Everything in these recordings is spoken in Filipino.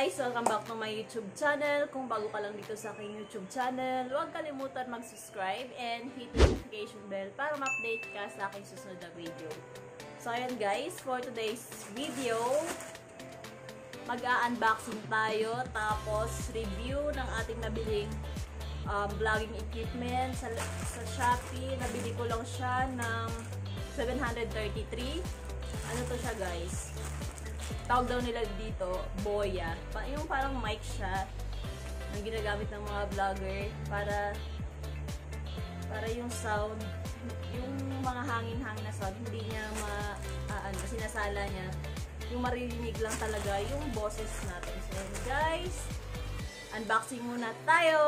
guys! Welcome back to my YouTube channel. Kung bago ka lang dito sa aking YouTube channel, huwag kalimutan mag-subscribe and hit the notification bell para ma-update ka sa aking susunod na video. So ayan guys, for today's video, mag-a-unboxing tayo tapos review ng ating nabiling vlogging equipment sa Shopee. Nabili ko lang siya ng 733. Ano to siya guys? Tawag daw nila dito, Boya. Yung parang mic siya na ginagamit ng mga vlogger para yung sound, yung mga hangin-hangin na sound, hindi niya sinasala niya. Yung maririnig lang talaga yung boses natin. So guys, unboxing muna tayo!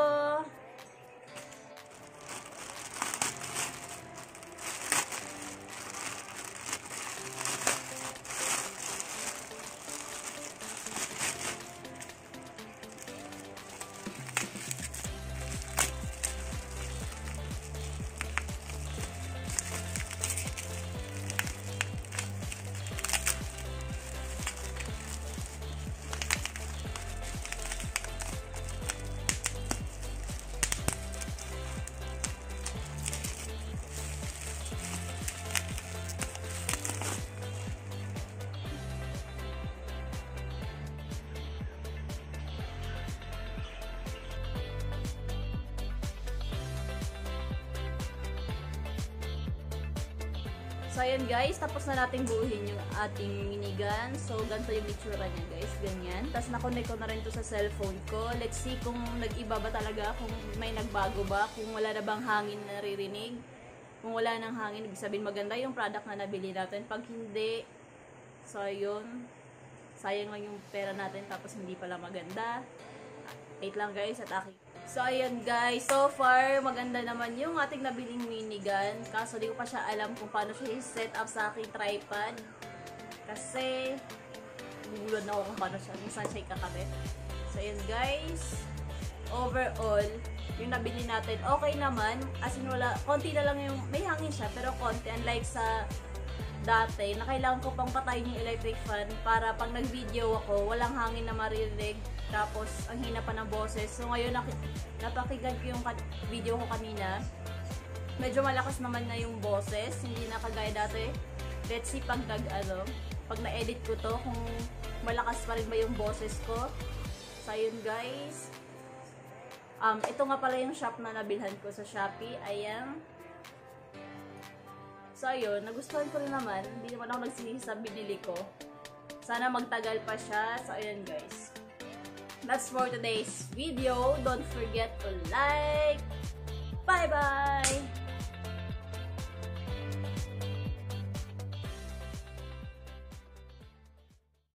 So ayan guys, tapos na natin buuhin yung ating minigun. So ganito yung itsura niya guys, ganyan. Tapos na-connect ko na rin to sa cellphone ko. Let's see kung nag-iba ba talaga, kung may nagbago ba, kung wala na bang hangin na naririnig. Kung wala nang hangin, ibig sabihin maganda yung product na nabili natin. Pag hindi, so yun, sayang lang yung pera natin tapos hindi pala maganda. Wait lang guys at aking. So ayan guys, so far maganda naman yung ating nabiling minigun. Kaso di ko pa siya alam kung paano siya i-set up sa aking tripod. Kasi bubulod na ako kung paano siya, kung saan siya ikakabit. So ayan guys, overall, yung nabili natin okay naman. As in wala, konti na lang yung, may hangin siya pero konti. Unlike sa dati, na kailangan ko pang patayin yung electric fan para pag nag-video ako, walang hangin na maririnig. Tapos, ang hina pa ng boses. So, ngayon, napakinggan ko yung video ko kanina. Medyo malakas naman na yung boses. Hindi na kagaya dati. Let's see pag pag na-edit ko to, kung malakas pa rin ba yung boses ko. So, yun guys. Ito nga pala yung shop na nabilhan ko sa Shopee. Ayan. So, ayun. Nagustuhan ko rin naman. Hindi naman ako nagsisisi sa binili ko. Sana magtagal pa siya. So, ayun guys. That's for today's video. Don't forget to like. Bye-bye!